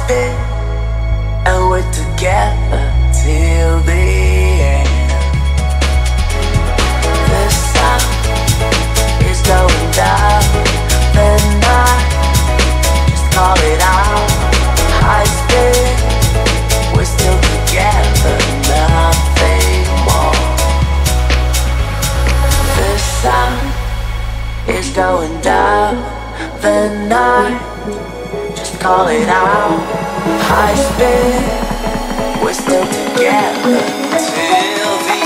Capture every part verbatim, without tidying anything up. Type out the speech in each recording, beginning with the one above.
speed, and we're together till the end. The sun is going down, the night, just call it out. High speed, we're still together, nothing more. The sun is going down, the night, just call it out. High speed, we're still together till the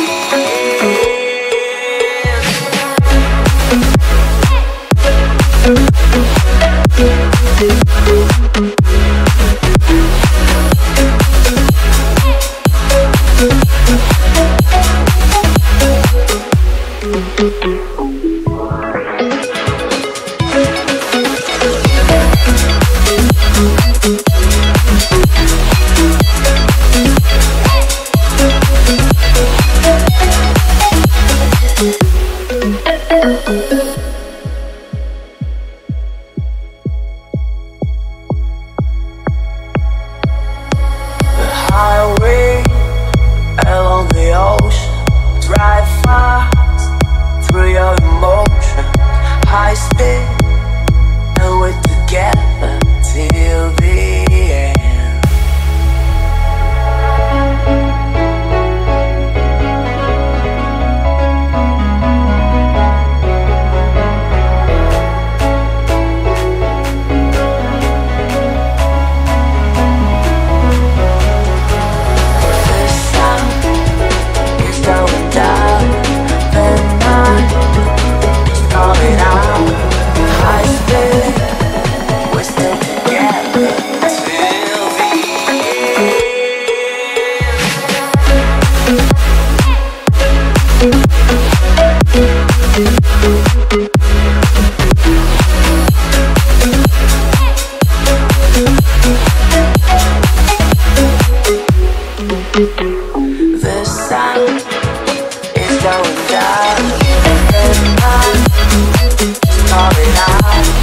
call it out.